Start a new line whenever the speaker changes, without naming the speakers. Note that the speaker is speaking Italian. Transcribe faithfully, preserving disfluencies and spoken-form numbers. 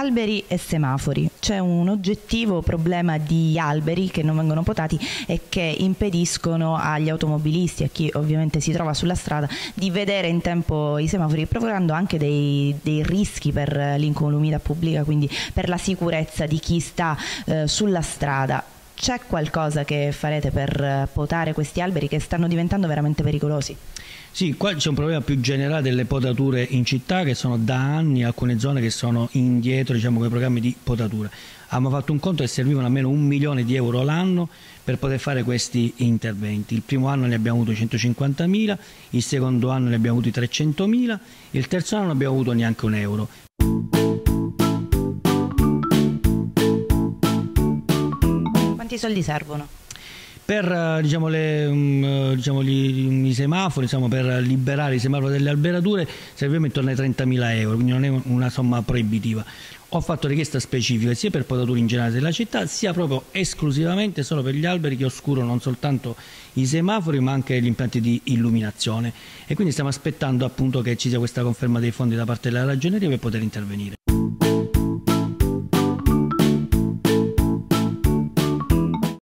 alberi e semafori. C'è un oggettivo problema di alberi che non vengono potati e che impediscono agli automobilisti, a chi ovviamente si trova sulla strada, di vedere in tempo i semafori, provocando anche dei, dei rischi per l'incolumità pubblica, quindi per la sicurezza di chi sta eh, sulla strada. C'è qualcosa che farete per potare questi alberi che stanno diventando veramente pericolosi?
Sì, qua c'è un problema più generale delle potature in città, che sono da anni alcune zone che sono indietro, diciamo, con i programmi di potatura. Abbiamo fatto un conto e servivano almeno un milione di euro l'anno per poter fare questi interventi. Il primo anno ne abbiamo avuto centocinquantamila, il secondo anno ne abbiamo avuti trecentomila, il terzo anno non abbiamo avuto neanche un euro.
Quanti soldi servono?
Per diciamo, le, um, diciamo, gli, i semafori, diciamo, per liberare i semafori delle alberature serviamo intorno ai trentamila euro, quindi non è una somma proibitiva. Ho fatto richiesta specifica sia per potature in generale della città, sia proprio esclusivamente solo per gli alberi che oscurano non soltanto i semafori ma anche gli impianti di illuminazione, e quindi stiamo aspettando appunto che ci sia questa conferma dei fondi da parte della Ragioneria per poter intervenire.